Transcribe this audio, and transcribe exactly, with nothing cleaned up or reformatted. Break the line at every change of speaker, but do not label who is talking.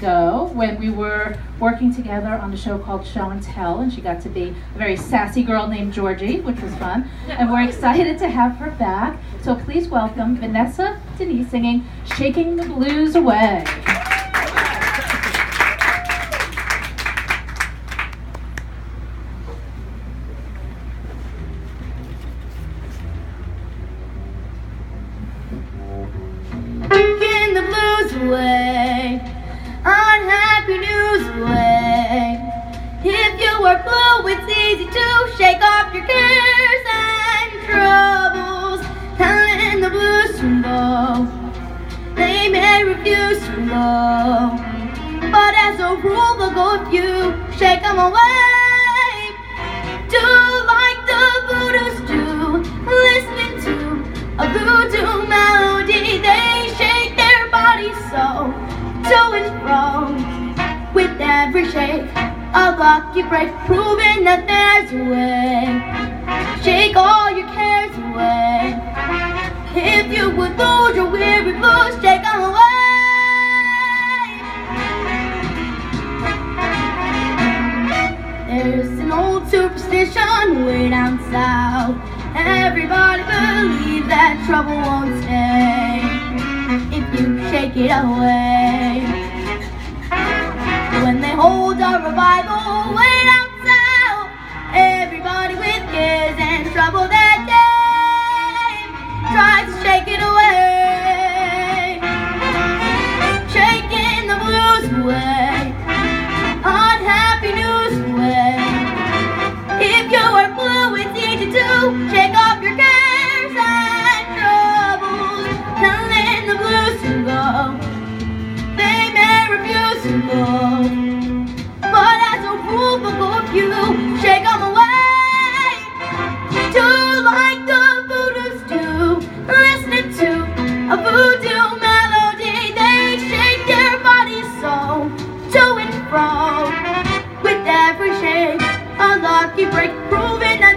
ago when we were working together on a show called Show and Tell, and she got to be a very sassy girl named Georgie, which was fun. And we're excited to have her back. So please welcome Vanessa Denise singing Shaking the Blues Away.
Away, unhappy news away. If you are blue, it's easy to shake off your cares and troubles. Telling the blues to go, they may refuse to go, but as a rule they'll go if you shake them away. Do like the voodoos do, listening to a voodoo melody. They shake their bodies so, to and fro, with every shake, a lucky break, proving that there's a way. Shake all your cares away. If you would lose your weary blues, shake them away. There's an old superstition way down south. Everybody believes that trouble won't stay if you shake it away. When they hold a revival way down south, everybody with cares and trouble that day tries to shake it away. Shaking the blues away, unhappy news away. If you are blue, it's easy to shake off your cares and troubles. Telling the blues to go, they may refuse to go, but as a rule they'll go if you shake them away. Do like the voodoos do, listening to a voodoo melody. They shake their bodies so, to and fro, with every shake, a lucky break, proving that